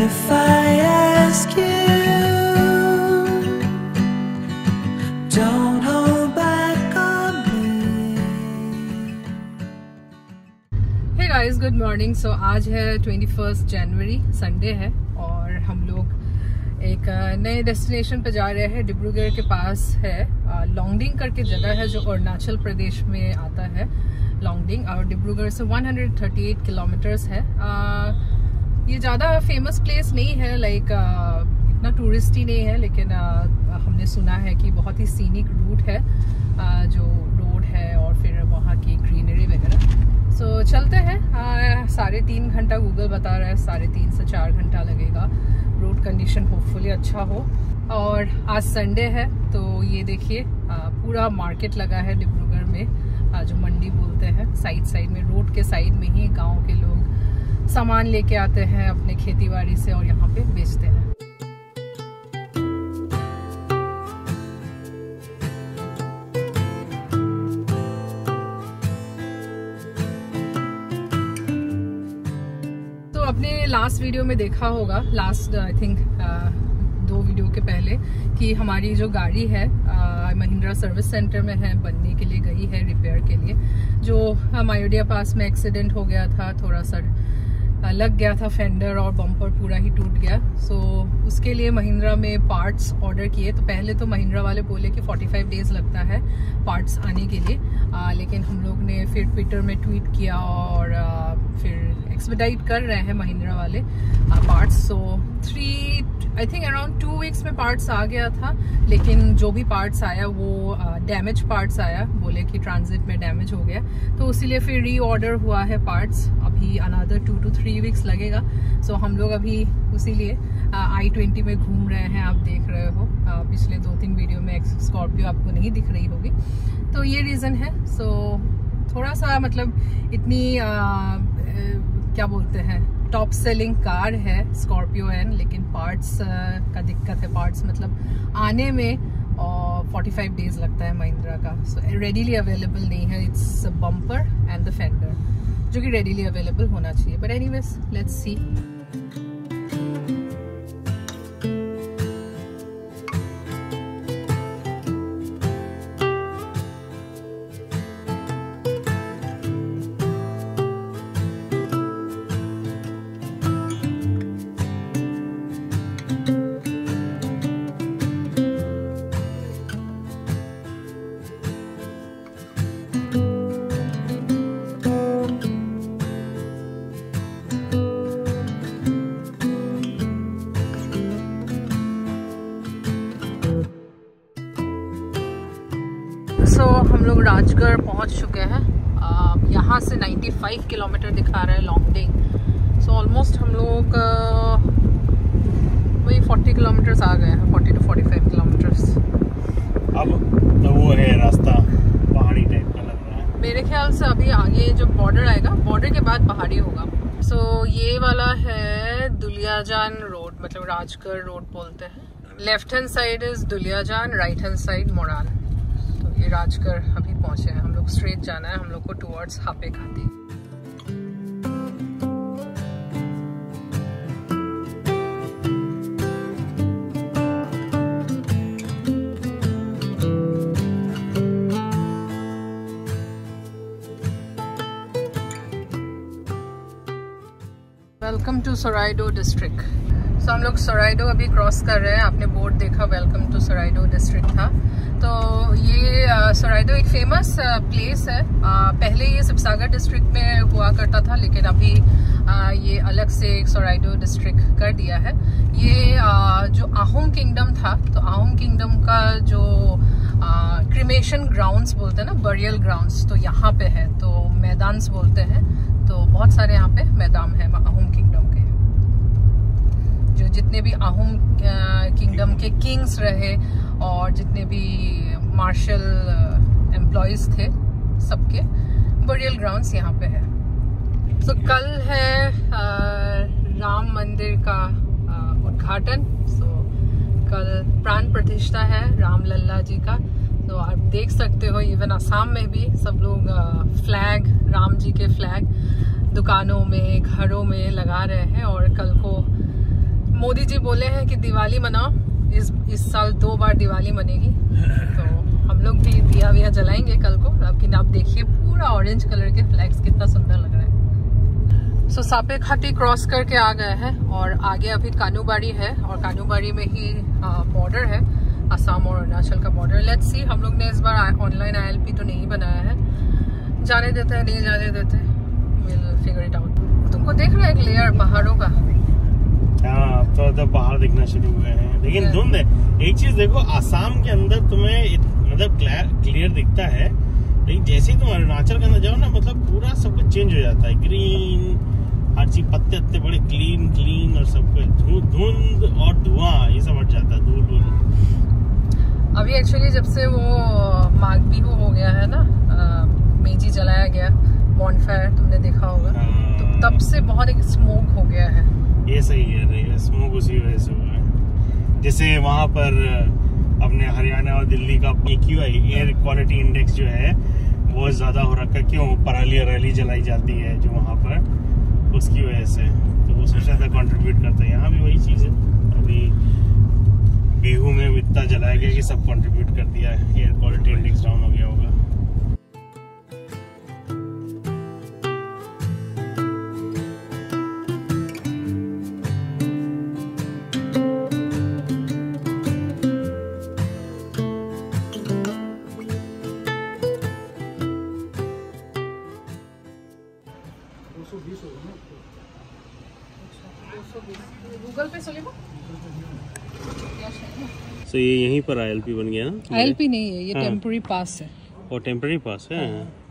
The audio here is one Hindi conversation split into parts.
if I ask you? Don't hold back on me. Hey guys, good morning. So आज है 21 जनवरी, संडे है और हम लोग एक नए डेस्टिनेशन पे जा रहे हैं। डिब्रूगढ़ के पास है लॉन्गडिंग करके जगह है जो अरुणाचल प्रदेश में आता है। लॉन्गडिंग और डिब्रूगढ़ से 138 किलोमीटर्स है। ये ज़्यादा फेमस प्लेस नहीं है, लाइक इतना टूरिस्टी नहीं है, लेकिन हमने सुना है कि बहुत ही सीनिक रूट है, जो रोड है और फिर वहाँ की ग्रीनरी वगैरह। सो चलते हैं। 3.5 घंटा गूगल बता रहा है, 3.5 से 4 घंटा लगेगा। रोड कंडीशन होपफुली अच्छा हो। और आज संडे है तो ये देखिए पूरा मार्केट लगा है डिब्रूगढ़ में, जो मंडी बोलते हैं। साइड में, रोड के साइड में ही गांव के लोग सामान लेके आते हैं अपने खेती बाड़ी से और यहाँ पे बेचते हैं। तो अपने लास्ट वीडियो में देखा होगा, लास्ट आई थिंक 2 वीडियो के पहले, कि हमारी जो गाड़ी है महिंद्रा सर्विस सेंटर में है, बनने के लिए गई है रिपेयर के लिए। जो मायोडिया पास में एक्सीडेंट हो गया था, थोड़ा सा लग गया था फेंडर और बम्पर पूरा ही टूट गया। सो उसके लिए महिंद्रा में पार्ट्स ऑर्डर किए। तो पहले तो महिंद्रा वाले बोले कि 45 डेज लगता है पार्ट्स आने के लिए, लेकिन हम लोग ने फिर ट्विटर में ट्वीट किया और फिर एक्सपेडाइट कर रहे हैं महिंद्रा वाले parts. So I think around 2 weeks में पार्ट्स आ गया था, लेकिन जो भी पार्ट्स आया वो डैमेज पार्ट्स आया, बोले कि ट्रांजिट में डैमेज हो गया। तो इसीलिए फिर री ऑर्डर हुआ है पार्ट्स। अभी अनदर 2 to 3 वीक्स लगेगा। सो हम लोग अभी उसीलिए I-20 में घूम रहे हैं। आप देख रहे हो पिछले 2-3 वीडियो में स्कॉर्पियो आपको नहीं दिख रही होगी, तो ये रीज़न है। सो थोड़ा सा मतलब इतनी क्या बोलते हैं, टॉप सेलिंग कार है स्कॉर्पियो एन, लेकिन पार्ट्स का दिक्कत है। पार्ट्स मतलब आने में और 45 डेज लगता है महिंद्रा का। सो रेडीली अवेलेबल नहीं है। It's bumper and the fender, जो कि रेडीली अवेलेबल होना चाहिए। But anyways, let's see. हम लोग राजगढ़ पहुंच चुके हैं। यहाँ से 95 किलोमीटर दिखा रहा है लॉन्गडिंग। सो ऑलमोस्ट हम लोग वही 40 किलोमीटर्स आ गए हैं, 40 to 45 किलोमीटर्स। अब तो वो है रास्ता पहाड़ी टाइप का लग रहा है मेरे ख्याल से। अभी आगे जो बॉर्डर आएगा, बॉर्डर के बाद पहाड़ी होगा। सो ये वाला है दुलियाजान रोड, मतलब राजगढ़ रोड बोलते हैं। Left hand side is Duliajan, right hand side Moran. ये राजगढ़ अभी पहुंचे हैं हम लोग। स्ट्रेट जाना है हम लोग को टुवर्ड्स हापे खाती। Welcome to Charaideo district. So हम लोग सोराइडो अभी क्रॉस कर रहे हैं। आपने बोर्ड देखा, वेलकम टू सोराइडो डिस्ट्रिक्ट था। तो ये सोराइडो एक फेमस प्लेस है। पहले ये सिबसागर डिस्ट्रिक्ट में हुआ करता था, लेकिन अभी ये अलग से एक सोराइडो डिस्ट्रिक्ट कर दिया है। ये जो आहोम किंगडम था, तो आहोम किंगडम का जो क्रिमेशन ग्राउंड्स बोलते हैं ना, बरियल ग्राउंड्स, तो यहाँ पे है। तो मैदान्स बोलते हैं। तो बहुत सारे यहाँ पे मैदान है आहोम किंगडम के। जो जितने भी आहोम किंगडम के किंग्स रहे और जितने भी मार्शल एम्प्लॉयज थे, सबके बरियल ग्राउंड्स यहाँ पे है। तो कल है राम मंदिर का उद्घाटन। सो कल प्राण प्रतिष्ठा है राम लल्ला जी का। तो आप देख सकते हो इवन असम में भी सब लोग फ्लैग, राम जी के फ्लैग दुकानों में, घरों में लगा रहे हैं। और कल को मोदी जी बोले हैं कि दिवाली मनाओ, इस साल 2 बार दिवाली मनेगी, तो हम लोग भी दिया विया जलाएंगे कल को। लेकिन आप देखिए पूरा ऑरेंज कलर के फ्लैग्स कितना सुंदर लग रहा है। सो सापे घाटी क्रॉस करके आ गए हैं और आगे अभी कानूबाड़ी है और कानूबाड़ी में ही बॉर्डर है, असम और अरुणाचल का बॉर्डर। लेट्स सी, हम लोग ने इस बार ऑनलाइन ILP तो नहीं बनाया है, जाने देते हैं नहीं जाने देते, विल फिगर इट आउट। तुमको देख रहा है एक लेयर पहाड़ों का? हाँ, तो पहाड़ दिखना शुरू हुए हैं, लेकिन धुंध है। एक चीज देखो, आसाम के अंदर तुम्हें मतलब क्लियर दिखता है, लेकिन जैसे ही तुम अरुणाचल के अंदर जाओ ना, मतलब पूरा सब कुछ चेंज हो जाता है, ग्रीन, हर चीज, पत्ते वत्ते बड़े क्लीन और सब कुछ, धुंध और धुआं ये सब हट जाता है, धूल। अभी एक्चुअली जब से वो माघ बिहू हो गया है ना, मेजी जलाया गया, बॉनफायर तुमने देखा होगा, तो तब से बहुत एक स्मोक हो गया है। ये सही है, स्मोक उसी वजह से हुआ है। जैसे वहाँ पर अपने हरियाणा और दिल्ली का AQI, एयर क्वालिटी इंडेक्स जो है वो ज्यादा हो रखा है। क्यों? पराली रैली जलाई जाती है जो वहाँ पर, उसकी वजह से, तो वो सबसे ज्यादा कंट्रीब्यूट करता है। यहाँ भी वही चीज है, अभी बिहू में इतना जलाया गया कि सब कंट्रीब्यूट कर दिया है, एयर क्वालिटी इंडेक्स डाउन हो गया होगा। गूगल पे चलेगा? तो ये यहीं पर ILP बन गया ना? ILP नहीं है ये, टेम्पररी पास है। और टेम्पररी पास है,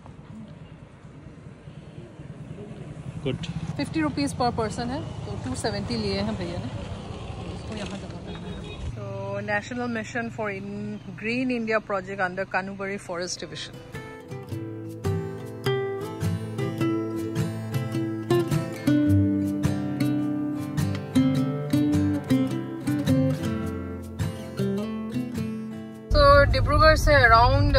गुड। 50 रुपीज़ पर पर्सन है, तो 270 लिए हैं भैया ने, उसको यहाँ जमा करना है। तो national mission for green India project under Kanubari forest division. Dibrugarh से अराउंड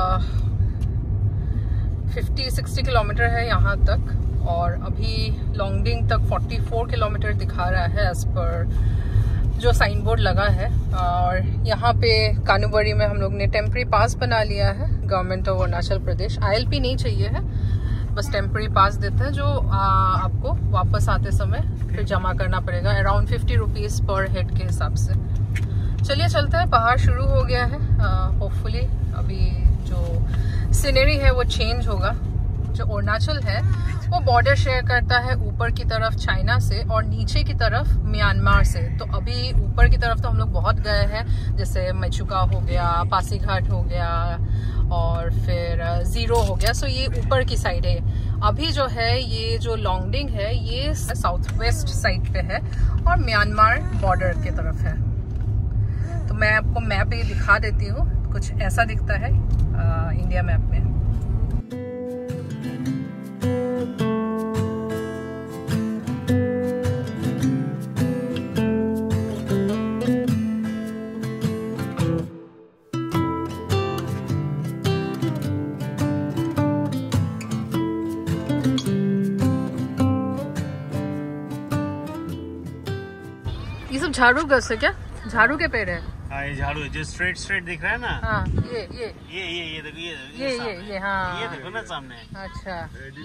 50-60 किलोमीटर है यहाँ तक, और अभी लॉन्गडिंग तक 44 किलोमीटर दिखा रहा है एज पर जो साइन बोर्ड लगा है। और यहाँ पे कानूबरी में हम लोग ने टेम्पररी पास बना लिया है, government of Arunachal Pradesh. ILP नहीं चाहिए है, बस टेम्पररी पास देते हैं, जो आपको वापस आते समय फिर जमा करना पड़ेगा, अराउंड 50 रुपीज़ पर हेड के हिसाब से। चलिए चलते हैं, पहाड़ शुरू हो गया है। होपफुली अभी जो सीनरी है वो चेंज होगा। जो अरुणाचल है वो बॉर्डर शेयर करता है ऊपर की तरफ चाइना से और नीचे की तरफ म्यांमार से। तो अभी ऊपर की तरफ तो हम लोग बहुत गए हैं, जैसे मेचुका हो गया, पासीघाट हो गया और फिर जीरो हो गया। सो ये ऊपर की साइड है। अभी जो है ये जो लॉन्गडिंग है ये साउथ वेस्ट साइड पे है और म्यांमार बॉर्डर की तरफ है। तो मैं आपको मैप ये दिखा देती हूँ, कुछ ऐसा दिखता है इंडिया मैप में। ये सब झाड़ू गस है क्या? झाड़ू के पेड़ है? हाँ, ये झाड़ू है जो स्ट्रेट दिख रहा है ना। हाँ, ये देखो, ये हाँ, ये देखो ना सामने। अच्छा,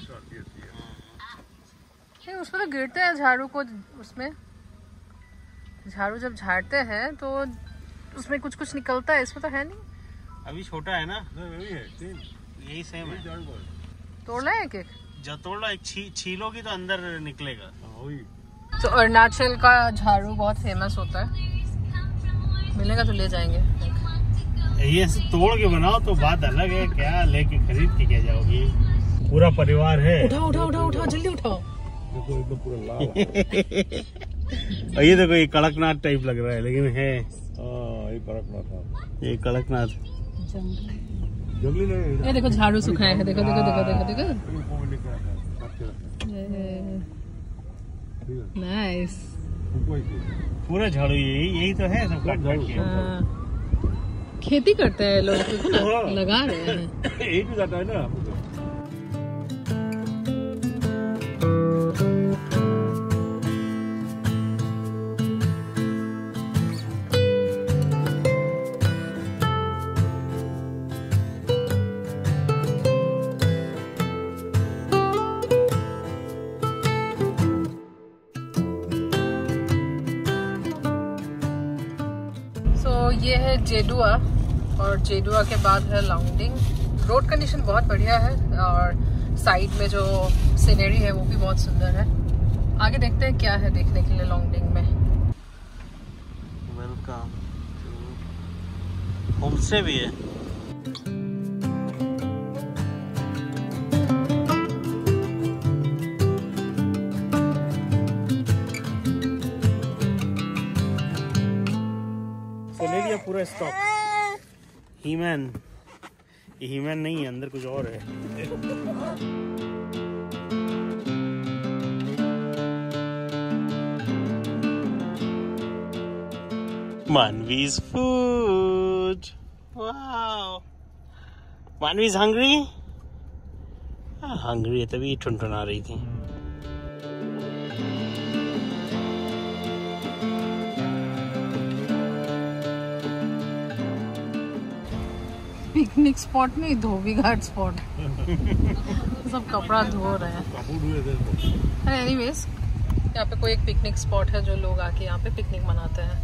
नहीं उसमें तो गिरते हैं झाड़ू को, उसमें झाड़ू जब झाड़ते हैं तो उसमें कुछ कुछ निकलता है, इसमें तो है नहीं। अभी छोटा है ना, यही सेम है। तोड़ना है एक जब तोड़ लो, छीलोगी तो अंदर निकलेगा। तो अरुणाचल का झाड़ू बहुत फेमस होता है, मिलेगा तो ले जाएंगे। ये तोड़ के बनाओ तो बात अलग है, क्या लेके खरीद के क्या जाओगी? पूरा परिवार है। उठाओ जल्दी उठाओ। और ये देखो, ये कड़कनाथ टाइप लग रहा है, लेकिन है ये कड़कनाथ जंगली नहीं। ये देखो झाड़ू सुखाया है, देखो देखो देखो देखो देखो, नाइस। पूरा झाड़ू यही तो है, सब काट काट के। खेती करते हैं लोग, लगा रहे हैं। एक भी जाता है ना। ये है जेडुआ और जेडुआ के बाद है लॉन्गडिंग। रोड कंडीशन बहुत बढ़िया है और साइड में जो सीनरी है वो भी बहुत सुंदर है। आगे देखते हैं क्या है देखने के लिए लॉन्गडिंग में। वेलकम। होम स्टे भी है। सोनेरिया पूरा स्टॉक। हीमैन, ये हीमैन नहीं है, अंदर कुछ और है। Manvi's food. Wow. Manvi's hungry? Hungry है तभी ठुनठुना रही थी। पिकनिक स्पॉट नहीं, धोबी घाट स्पॉट। सब कपड़ा धो रहे हैं। एनीवेज, यहाँ पे कोई एक पिकनिक स्पॉट है जो लोग आके यहाँ पे पिकनिक मनाते हैं।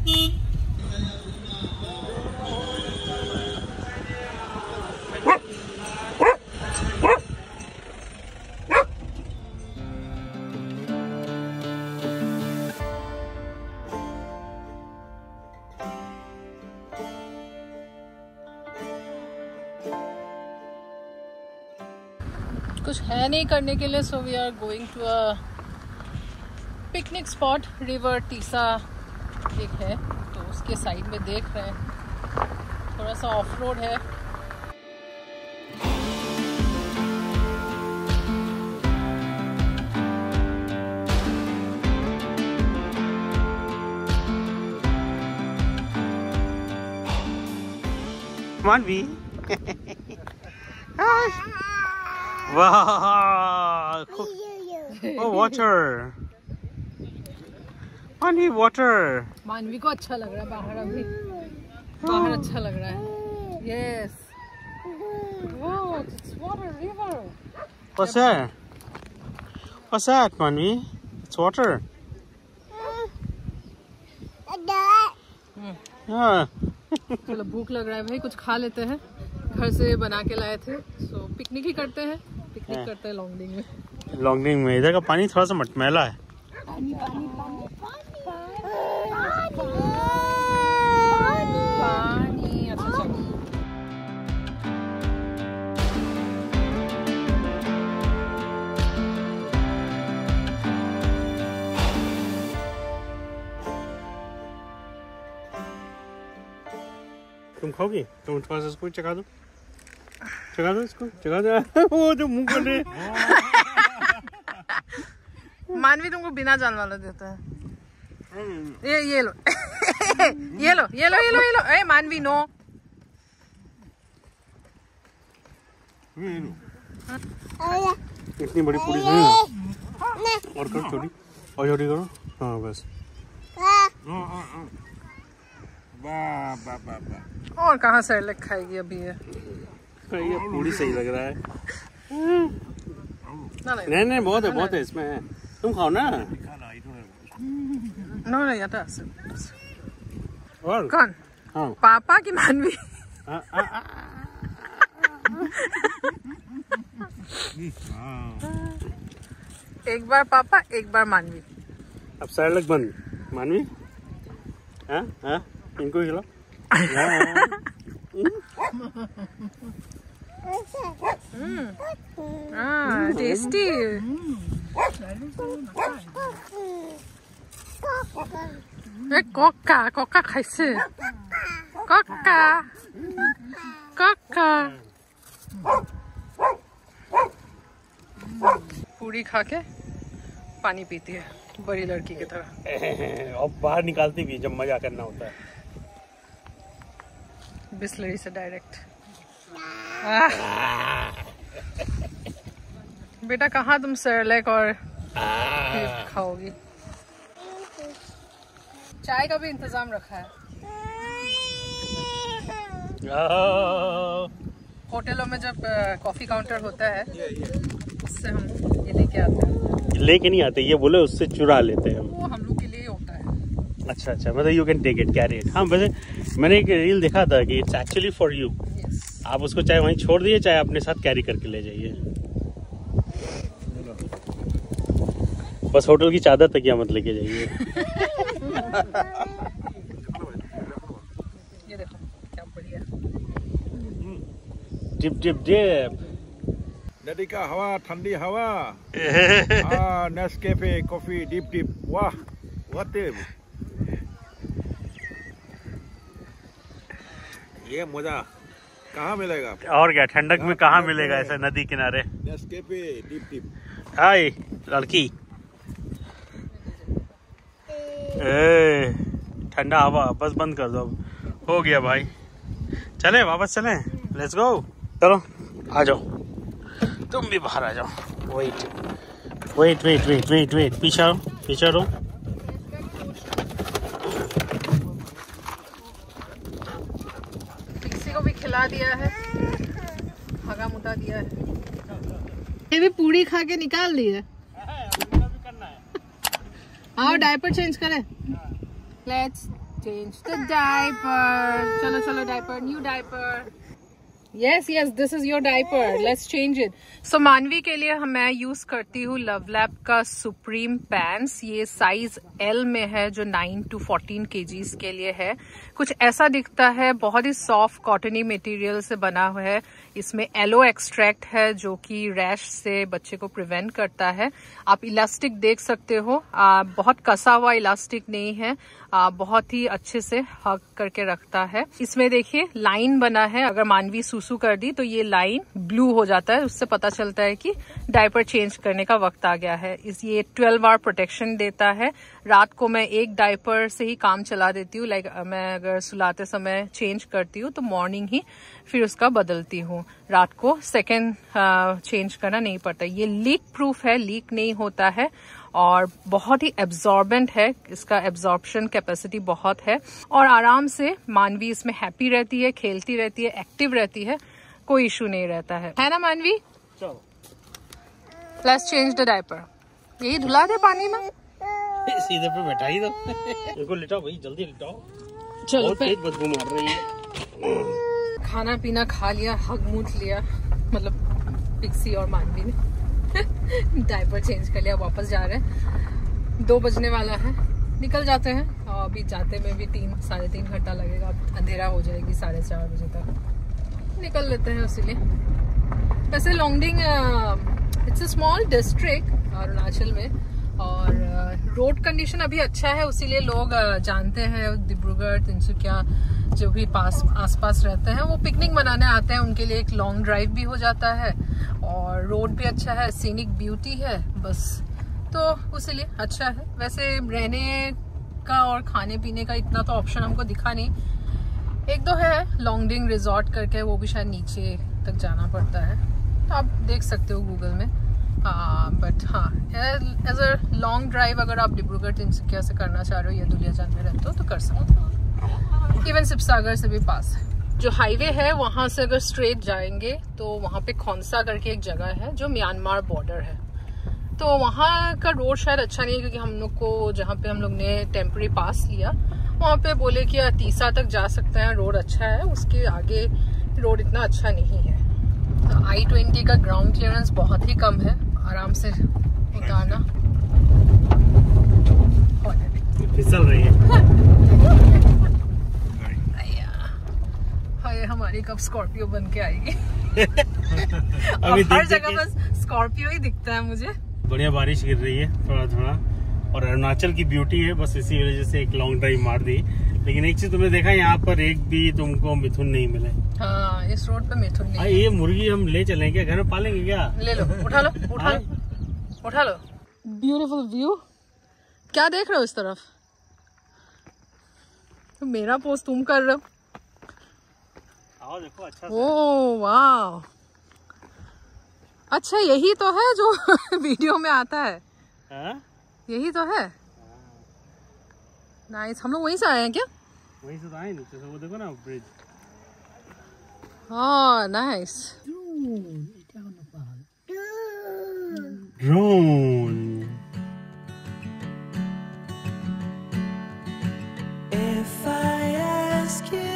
कुछ है नहीं करने के लिए, so we are going to a picnic spot. River Tisa एक है तो उसके साइड में देख रहे हैं, थोड़ा सा ऑफ रोड है। मानवी। Wow! Oh, water! Manvi, water! मानवी को अच्छा लग रहा है बाहर, अभी बाहर अच्छा लग रहा है। Yes. Wow, it's water, river. What's that? What's that, Manvi? It's water. Yeah. चलो भूख लग रहा है भाई, कुछ खा लेते हैं। घर से बना के लाए थे, सो पिकनिक ही करते हैं। पिकनिक करते हैं लॉन्गडिंग में। लॉन्गडिंग में इधर का पानी थोड़ा सा मटमैला है। पानी अच्छा चलो। तुम खाओगी? तुम थोड़ा सा इसको चखा दो, चखा दो इसको, चखा दो। वो जो मुंह कर रहे। मानवी तुमको बिना जान वाला देता है। ये लो। ये लो ये लो ये लो ये लो। ए मानवी नो। इतनी बड़ी पूरी नहीं है। और करो छोटी, और छोटी करो। हाँ बस। और कहाँ सेरेलैक खाएगी अभी ये पूरी सही लग रहा है। नहीं नहीं बहुत है, बहुत है इसमें है। तुम खाओ ना। नो नहीं आता। और कौन? हाँ। पापा की मानवी? एक बार पापा एक बार मानवी। अब सेरेलैक बंद। मानवी हाँ हाँ इनको खिलाओ। टेस्टी। कोका कोका खाइसे। कोका कोका। पूरी खा के पानी पीती है बड़ी लड़की की तरह। और बाहर निकालती भी जब मजा करना होता है। बिस्लरी से डायरेक्ट। बेटा कहाँ तुम सेरेलैक और खाओगी? चाय का भी इंतजाम रखा है। होटलों में जब कॉफी काउंटर होता है उससे हम ये लेके आते हैं। लेके नहीं आते, ये बोले उससे चुरा लेते हैं। वो हम लोग के लिए होता है। अच्छा अच्छा, मतलब you can take it, carry it. हाँ वैसे मैंने एक रील देखा था कि इट्स एक्चुअली फॉर यू। आप उसको चाहे वहीं छोड़ दिए, चाहे अपने साथ कैरी करके ले जाइए। बस होटल की चादर तकिया मत लेके जाइए। ये देखो क्या बढ़िया। Dip dip dip. नदी का हवा, ठंडी हवा। Nescafe coffee, dip dip. वाह व्हाट ये मजा कहाँ मिलेगा? और क्या, ठंडक में कहाँ मिलेगा ऐसा नदी किनारे। Nescafe dip dip. हाय लड़की। ठंडा हवा, बस बंद कर दो अब। हो गया भाई, चले वापस चले। Let's go. चलो आ जाओ, तुम भी बाहर आ जाओ। Wait wait wait wait wait wait, पीछे आओ, पीछे रहो। किसी को भी खिला दिया है, हगा मुता दिया है। ये भी पूरी खा के निकाल दी है। आओ डायपर चेंज करें। Let's change the diaper. चलो चलो diaper, new diaper. Yes yes, this is your diaper, let's change it. So Manvi के लिए मैं यूज करती हूँ लवलैप का सुप्रीम पैंट्स। ये साइज L में है, जो 9 to 14 kgs के लिए है। कुछ ऐसा दिखता है, बहुत ही सॉफ्ट कॉटनी मटेरियल से बना हुआ है। इसमें एलो एक्सट्रैक्ट है जो कि रैश से बच्चे को प्रिवेंट करता है। आप इलास्टिक देख सकते हो, बहुत कसा हुआ इलास्टिक नहीं है, बहुत ही अच्छे से हग करके रखता है। इसमें देखिए लाइन बना है, अगर मानवी सुसु कर दी तो ये लाइन ब्लू हो जाता है, उससे पता चलता है कि डायपर चेंज करने का वक्त आ गया है। ये 12 आवर प्रोटेक्शन देता है। रात को मैं एक डायपर से ही काम चला देती हूँ, लाइक मैं अगर सुलाते समय चेंज करती हूँ तो मॉर्निंग ही फिर उसका बदलती हूँ। रात को सेकेंड चेंज करना नहीं पड़ता। ये लीक प्रूफ है, लीक नहीं होता है और बहुत ही एब्जॉर्बेंट है। इसका एब्जॉर्प्शन कैपेसिटी बहुत है और आराम से मानवी इसमें हैप्पी रहती है, खेलती रहती है, एक्टिव रहती है, कोई इशू नहीं रहता है ना मानवी? चलो लेट्स चेंज द डायपर। यही धुला दे पानी में, सीधे पे बैठा ही दो। देखो लिटाओ भाई, जल्दी लिटाओ। चलो बहुत तेज बदबू मार रही है। खाना पीना खा लिया, हग मूत लिया, मतलब पिक्सी और मानवी ने डायपर चेंज कर लिया। वापस जा रहे हैं, 2 बजने वाला है, निकल जाते हैं। और अभी जाते में भी 3-3.5 घंटा लगेगा, अंधेरा हो जाएगी 4:30 बजे तक। निकल लेते हैं इसीलिए। वैसे Longding it's a small district Arunachal में, और रोड कंडीशन अभी अच्छा है, उसीलिए लोग जानते हैं डिब्रूगढ़, तिनसुकिया जो भी आसपास रहते हैं वो पिकनिक मनाने आते हैं। उनके लिए एक लॉन्ग ड्राइव भी हो जाता है और रोड भी अच्छा है, सीनिक ब्यूटी है बस, तो उसीलिए अच्छा है। वैसे रहने का और खाने पीने का इतना तो ऑप्शन हमको दिखा नहीं। 1-2 है लॉन्गडिंग रिजॉर्ट करके, वो भी शायद नीचे तक जाना पड़ता है, तो आप देख सकते हो गूगल में। बट हाँ, एज अ लॉन्ग ड्राइव अगर आप डिब्रूगढ़ तिनसुकिया से करना चाह रहे हो या दुलियाजान में रहते हो तो कर सकते हो। इवन शिवसागर से भी पास है। जो हाईवे है वहां से अगर स्ट्रेट जाएंगे तो वहां पे खोंसा करके एक जगह है जो म्यांमार बॉर्डर है, तो वहां का रोड शायद अच्छा नहीं है, क्योंकि हम लोग को जहाँ पे हम लोग ने टेम्पररी पास लिया वहां पे बोले कि तीसा तक जा सकते हैं, रोड अच्छा है, उसके आगे रोड इतना अच्छा नहीं है। I-20 का ग्राउंड क्लियरेंस बहुत ही कम है, आराम से उतारना। फिसल रही है। हाय, हमारी कब स्कॉर्पियो बन के आएगी। अभी हर जगह बस स्कॉर्पियो ही दिखता है मुझे। बढ़िया बारिश गिर रही है थोड़ा थोड़ा, और अरुणाचल की ब्यूटी है, बस इसी वजह से एक लॉन्ग ड्राइव मार दी। लेकिन एक चीज तुमने देखा, यहाँ पर एक भी तुमको मिथुन नहीं मिले। हाँ, इस रोड पे मिथुन नहीं। ये मुर्गी हम ले चलें क्या, घर में पालेंगे क्या? ले लो, उठा लो, उठा लो, उठा लो। Beautiful view. क्या देख रहे हो इस तरफ? तो मेरा पोस्ट तुम कर रहे हो। आओ देखो, अच्छा ओह वाह, अच्छा यही तो है जो वीडियो में आता है। यही तो है। नाइस। हम लोग वहीं से आए हैं क्या? वहीं से तो आए, नीचे से वो देखो ना ब्रिज। हाँ nice. Drone. If I ask you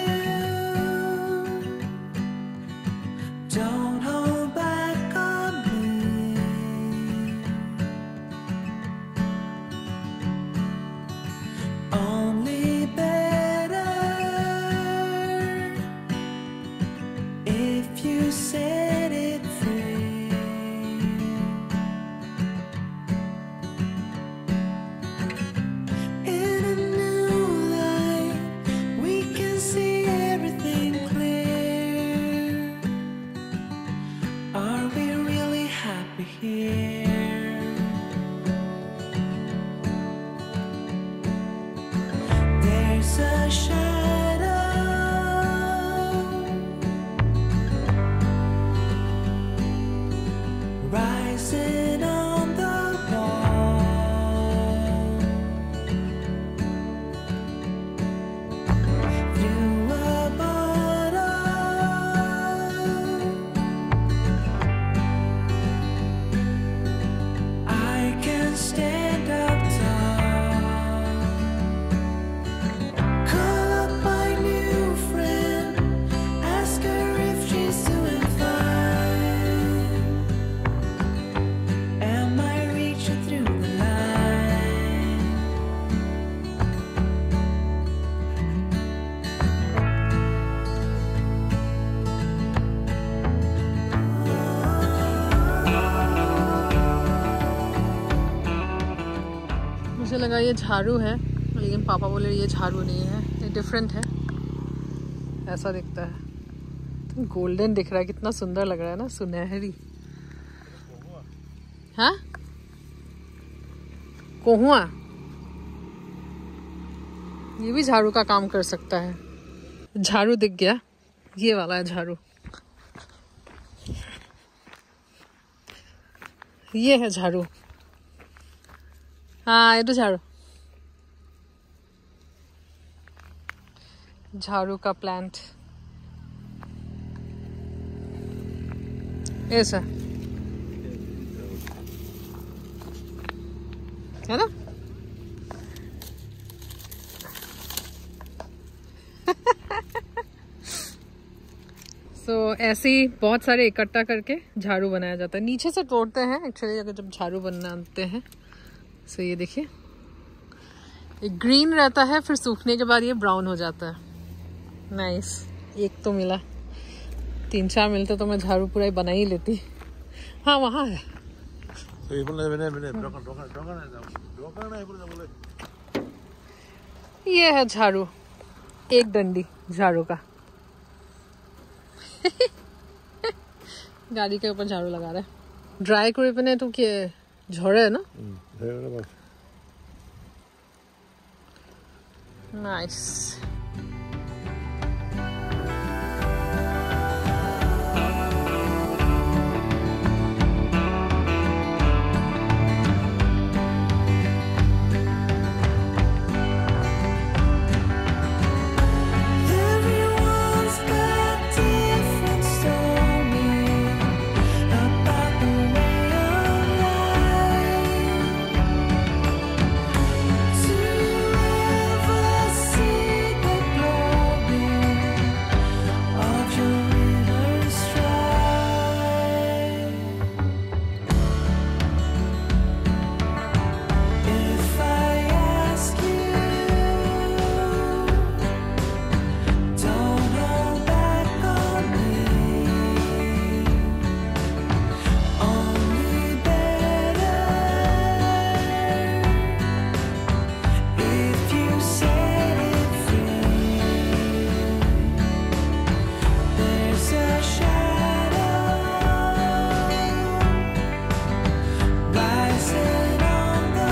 here. There's a shadow rising on the wall. Through a bottle, I can stand up tall. Call up my new friend, ask her if she's doing fine. Am I reaching through the line? मुझे लगा ये झाड़ू है, लेकिन पापा बोले ये झाड़ू नहीं है, ये डिफरेंट है, ऐसा दिखता है। गोल्डन दिख रहा है, कितना सुंदर लग रहा है ना, सुनहरी। हाँ, कोहुआ ये भी झाड़ू का काम कर सकता है। झाड़ू दिख गया, ये वाला है झाड़ू, ये है झाड़ू। हाँ, ये तो झाड़ू, झाड़ू का प्लांट ऐसा है ना। तो ऐसे ही बहुत सारे इकट्ठा करके झाड़ू बनाया जाता है। नीचे से तोड़ते हैं एक्चुअली, अगर जब झाड़ू बनाते हैं। सो ये देखिए, ये ग्रीन रहता है, फिर सूखने के बाद ये ब्राउन हो जाता है। नाइस, एक तो मिला, 3-4 मिलते तो मैं झाड़ू पूरा ही बना ही लेती। हाँ, वहाँ है। ये है झाड़ू, एक डंडी झाड़ू का। गाड़ी के ऊपर झाड़ू लगा रहा है। ड्राई करे पे तो क्या झोड़े है ना। Nice. Everyone's got different stories about the way of life. Do you ever see the glory of your inner strife? If I ask you, don't hold back on me. Only better if you set it free. There's a shadow rising on the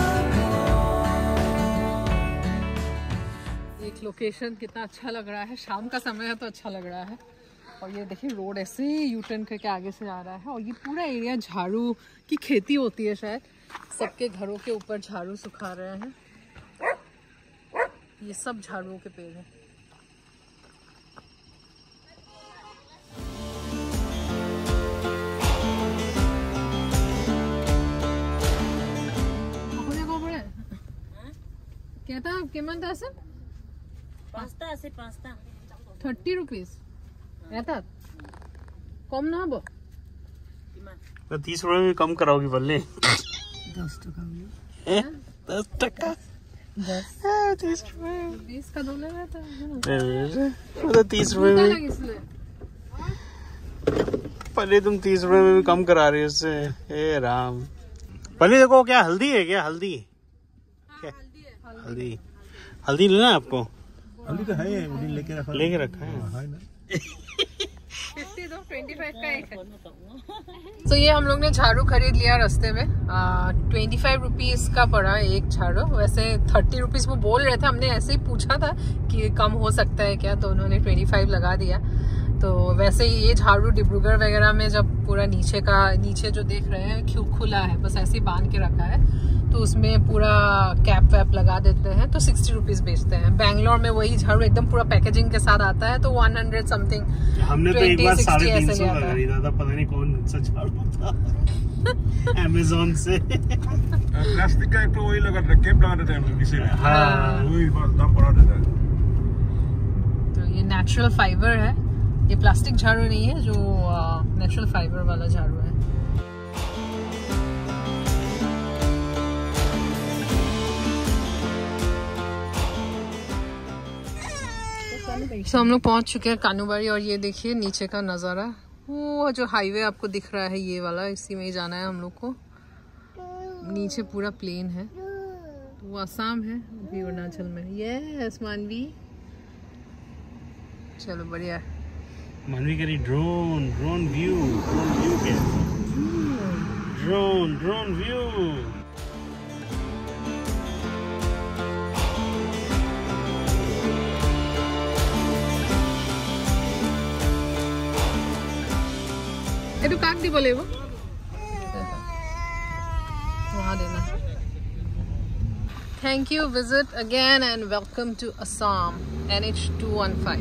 wall. एक लोकेशन कितना अच्छा लग रहा है, शाम का समय है तो अच्छा लग रहा है। और ये देखिए, रोड ऐसे ही यू टर्न करके आगे से आ रहा है। और ये पूरा एरिया झाड़ू की खेती होती है शायद, सबके घरों के ऊपर झाड़ू सुखा रहे हैं। ये सब झाड़ुओं के पेड़ हैं। कहता किमान था सर 30 रुपीज रहता कम ना हो। 30 रुपए में कम कराओगी बल्ले। 10 टका 10 टका 30 रुपए 20 का दोले रहता है ना। 30 रुपए में पहले तुम 30 रुपए में भी कम करा रही हो उससे। हे राम, पहले देखो क्या हल्दी है, क्या हल्दी हल्दी हल्दी लेना है आपको? हल्दी तो है, लेके रखा है ना। 50 दो, 25 का एक है। तो ये हम लोग ने झाड़ू खरीद लिया रास्ते में। 25 रुपीज का पड़ा एक झाड़ू। वैसे 30 रुपीज वो बोल रहे थे, हमने ऐसे ही पूछा था कि कम हो सकता है क्या, तो उन्होंने 25 लगा दिया। तो वैसे ये झाड़ू डिब्रूगढ़ वगैरह में जब पूरा नीचे जो देख रहे हैं खुला है, बस ऐसे ही बांध के रखा है, तो उसमें पूरा कैप वैप लगा देते हैं, तो 60 रुपीज बेचते हैं। बैंगलोर में वही झाड़ू एकदम पूरा पैकेजिंग के साथ आता है, तो 100 समथिंग। हमने तो एक बार 350 का खरीदा था, पता नहीं कौन सा झाड़ू था अमेज़न से। प्लास्टिक का एक तो वही लगा था, कैप लगा देते हैं नीचे में। हाँ, वही दाम बढ़ा देता है। तो ये नेचुरल फाइबर है, ये प्लास्टिक झाड़ू नहीं है, जो नेचुरल फाइबर वाला झाड़ू है। तो हम लोग पहुंच चुके हैं कानूबाड़ी, और ये देखिए नीचे का नज़ारा। वो जो हाईवे आपको दिख रहा है ये वाला, इसी में ही जाना है हम लोग को। नीचे पूरा प्लेन है, तो वो असम है, अभी अरुणाचल में। यस मानवी, चलो बढ़िया। मानवी करी ड्रोन व्यू के ड्रोन व्यू। ये तो काक दी बोले वो वहाँ देना। Thank you, visit again and welcome to Assam NH215।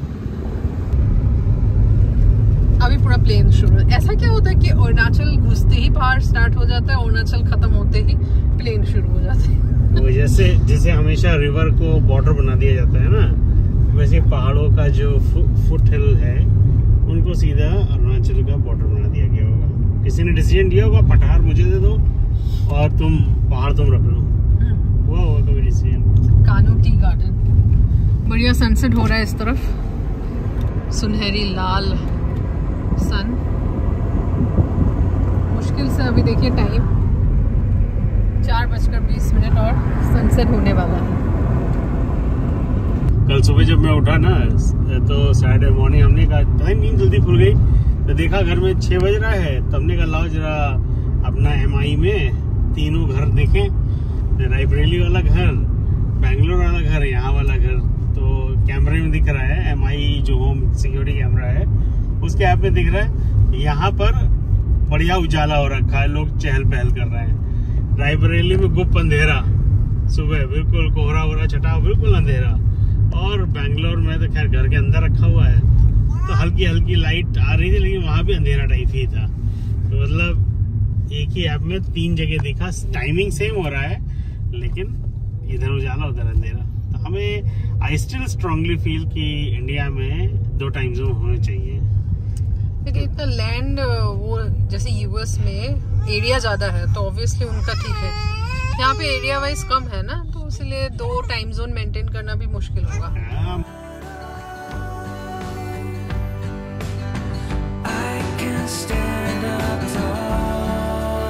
अभी पूरा प्लेन शुरू है। ऐसा क्या होता है कि अरुणाचल घुसते ही पहाड़ स्टार्ट हो जाता है, अरुणाचल खत्म होते ही प्लेन शुरू हो जाते हैं। वो जैसे हमेशा रिवर को बॉर्डर बना दिया जाता है ना, वैसे पहाड़ों का जो फुट हिल है उनको सीधा अरुणाचल का बॉर्डर बना दिया गया होगा। किसी ने डिसीजन दिया होगा पठार मुझे दे दो और पहाड़ तुम रख लो, हुआ होगा कभी डिसीजन। कानू टी गार्डन, बढ़िया सनसेट हो रहा है इस तरफ, सुनहरी लाल सन। मुश्किल से अभी देखिए टाइम 4:20 और सनसेट होने वाला है। कल सुबह जब मैं उठा ना, तो सैटरडे मॉर्निंग हमने कहा भाई नींद जल्दी खुल गई, तो देखा घर में 6 बज रहा है। तब ने कहा लाओ जरा अपना MI में तीनों घर देखें, रायबरेली वाला घर, बैंगलोर वाला घर, यहाँ वाला घर। तो कैमरे में दिख रहा है MI जो होम सिक्योरिटी कैमरा है उसके ऐप में दिख रहा है, यहाँ पर बढ़िया उजाला हो रखा है, लोग चहल पहल कर रहे हैं। रायबरेली में गुप्त अंधेरा, सुबह बिल्कुल कोहरा वोहरा छटा, बिल्कुल अंधेरा। और बैंगलोर में तो खैर घर के अंदर रखा हुआ है, तो हल्की हल्की लाइट आ रही थी, लेकिन वहां भी अंधेरा टाइप ही था। तो मतलब एक ही ऐप में 3 जगह दिखा, टाइमिंग सेम हो रहा है, लेकिन इधर उजाला उधर अंधेरा। तो हमें आई स्टिल स्ट्रांगली फील कि इंडिया में 2 टाइम जोन होने चाहिए। लेकिन इतना लैंड वो जैसे US में एरिया ज्यादा है, तो ऑब्वियसली उनका ठीक है। यहाँ पे एरिया वाइज कम है ना, तो इसलिए 2 टाइम जोन मेंटेन करना भी मुश्किल होगा। I can stand up tall.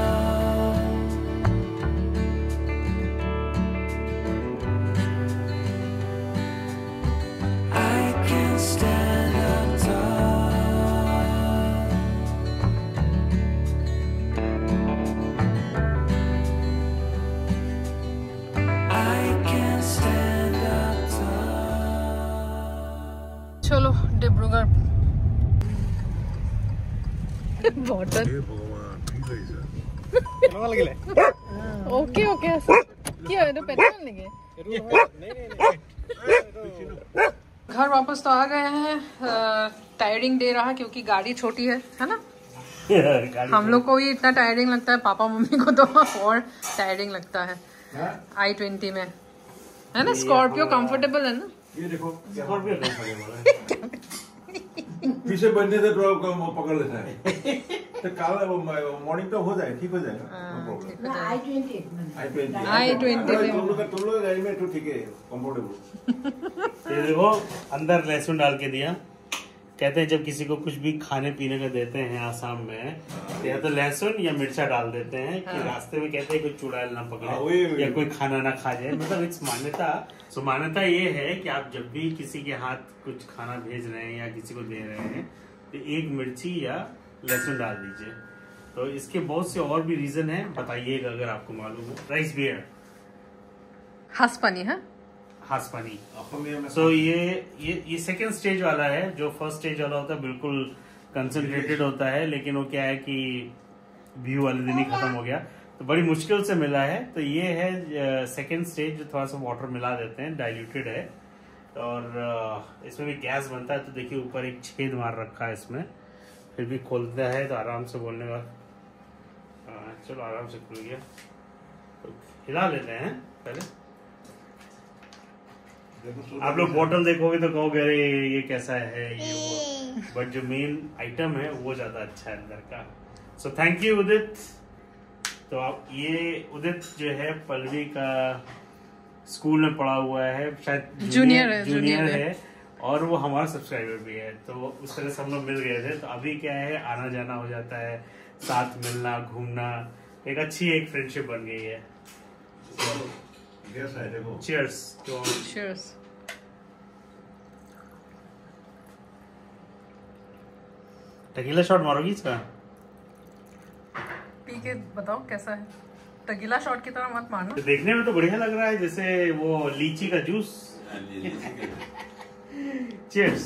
I can stand up tall. I can stand up tall. चलो डिब्रूगढ़ बॉटल। ओके क्या है, तो पेट्रोल नहीं है। घर वापस तो आ गए हैं। टायरिंग डे रहा क्योंकि गाड़ी छोटी है ना। हम लोग को ही इतना टायरिंग लगता है, पापा मम्मी को तो और टायरिंग लगता है। I-20 में है ना, स्कॉर्पियो कंफर्टेबल है ना। ये देखो पीछे बनने से वो पकड़ लेता है। तो काल मॉर्निंग तो हो जाए, ठीक हो जाएगा। I-20 तुम लोग गाड़ी में तो ठीक है, कंफर्टेबल। ये देखो अंदर लहसुन डाल के दिया। कहते हैं जब किसी को कुछ भी खाने पीने का देते हैं आसाम में, तो या तो लहसुन या मिर्चा डाल देते हैं कि रास्ते में कहते हैं कोई चुड़ैल ना पकड़े या कोई खाना ना खा जाए। मतलब इस मान्यता ये है कि आप जब भी किसी के हाथ कुछ खाना भेज रहे हैं या किसी को दे रहे हैं, तो 1 मिर्ची या लहसुन डाल दीजिए। तो इसके बहुत से और भी रीजन है, बताइएगा अगर आपको मालूम हो। राइस बियर हास्पानी है, हास्पानी। অসমীয়া सो ये सेकेंड स्टेज वाला है। जो फर्स्ट स्टेज वाला होता है बिल्कुल कंसंट्रेटेड होता है, लेकिन वो क्या है कि व्यू वाले दिन ही खत्म हो गया, तो बड़ी मुश्किल से मिला है। तो ये है सेकेंड स्टेज, जो थोड़ा सा वाटर मिला देते हैं, डाइल्यूटेड है। और इसमें भी गैस बनता है। तो देखिए ऊपर एक छेद मार रखा है इसमें, फिर भी खोलता है तो आराम से बोलने का। चलो आराम से खुल गया। तो हिला लेते हैं पहले। आप लोग बॉटल देखोगे तो कहोगे अरे ये कैसा है ये वो, बट जो मेन आइटम है वो ज्यादा अच्छा है अंदर का। So thank you Udit. तो आप ये उदित जो है पल्लवी का स्कूल में पढ़ा हुआ है, शायद जूनियर है, और वो हमारा सब्सक्राइबर भी है। तो उस तरह से हम लोग मिल गए थे। तो अभी क्या है, आना जाना हो जाता है, साथ मिलना घूमना, एक अच्छी एक फ्रेंडशिप बन गई है। गैस है देखो। चीयर्स। Cheers. टकीला शॉट मारोगी इसका? पी के बताओ कैसा है। टकीला शॉट की तरह मत मारना। तो देखने में तो बढ़िया लग रहा है, जैसे वो लीची का जूस। चीयर्स।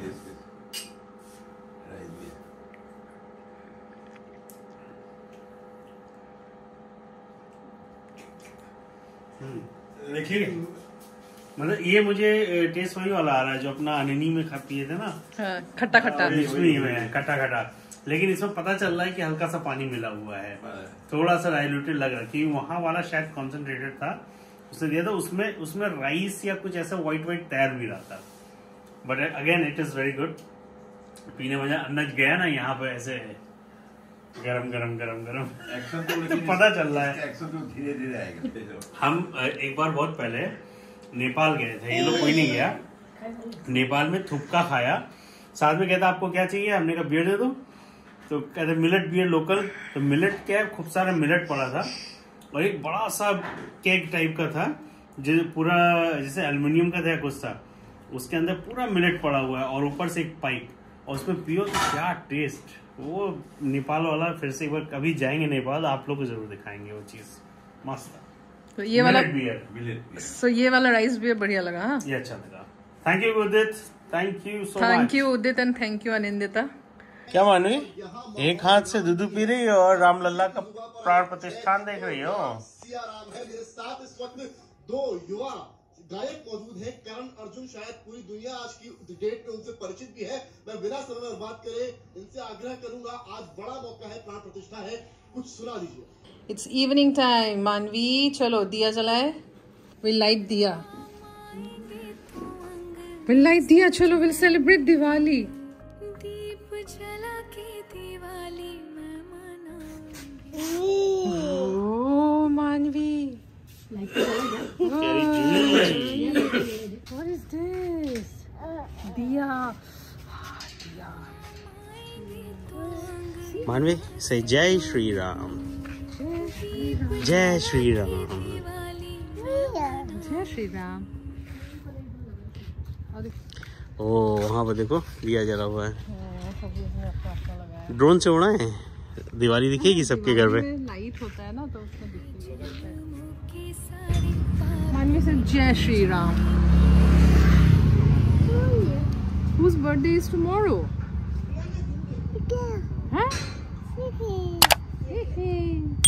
देखिए मतलब ये मुझे टेस्ट वही वाला आ रहा है जो अपना अननी में खा पिए थे ना, खट्टा खट्टा। इसमें खट्टा खट्टा, लेकिन इसमें पता चल रहा है कि हल्का सा पानी मिला हुआ है, थोड़ा सा डाइल्यूटेड लग रहा है। क्योंकि वहां वाला शायद कॉन्सेंट्रेटेड था, उसने दिया था, उसमें राइस या कुछ ऐसा व्हाइट तैर भी रहा था। But again it is very good. पीने मजा अन्नज गया ना यहाँ पे, ऐसे गरम गरम गरम गरम एक्शन तो पता चल रहा है। एक्शन तो धीरे धीरे आएगा। हम एक बार बहुत पहले नेपाल गए थे, ये तो कोई नहीं गया। नेपाल में थुपका खाया, साथ में कहता आपको क्या चाहिए, हमने कहा बियर दे दो, तो कहते मिलेट बियर लोकल। तो मिलेट क्या, खूब सारा मिलेट पड़ा था, और एक बड़ा सा केक टाइप का था, जो पूरा जैसे एल्युमिनियम का था कुछ था, उसके अंदर पूरा मिलेट पड़ा हुआ है, और ऊपर से एक पाइप, और उसमें पियो तो क्या टेस्ट। वो नेपाल वाला, फिर से एक बार कभी जाएंगे नेपाल आप लोग को जरूर दिखाएंगे वो चीज, मस्त। तो ये वाला बियर, सो ये वाला राइस बियर बढ़िया लगा। हाँ, ये अच्छा लगा। Thank you Udit, thank you so much. Thank you Udit and thank you Anindita. क्या मानवी, एक हाथ से दूध पी रही हो और रामलला का प्राण प्रतिष्ठान देख रही हो। सिया राम है मेरे साथ। इस वक्त 2 युवा गायक मौजूद हैं। करण अर्जुन शायद पूरी दुनिया आज की डेट में उनसे परिचित भी है। मैं बिना समय बर्बाद करे इनसे आग्रह करूंगा, आज बड़ा मौका है, प्राण प्रतिष्ठा है, कुछ सुना दीजिए। It's evening time. मानवी चलो दिया जलाए, will light diya, will light diya, चलो विल सेलिब्रेट दिवाली। दीप जला के दिवाली मैं मनाऊंगी। ओह मानवी, what is this? दिया, दिया। मानवी से जय श्री राम, जय श्री राम, जय श्री राम। ओ वहाँ पर देखो दिया जला हुआ है, ड्रोन से उड़ा है, दिवाली दिखेगी सबके घर पे। लाइट होता है ना तो उसमें दिखता है। मानवी से जय Shri Ram. Whose birthday is tomorrow? Huh?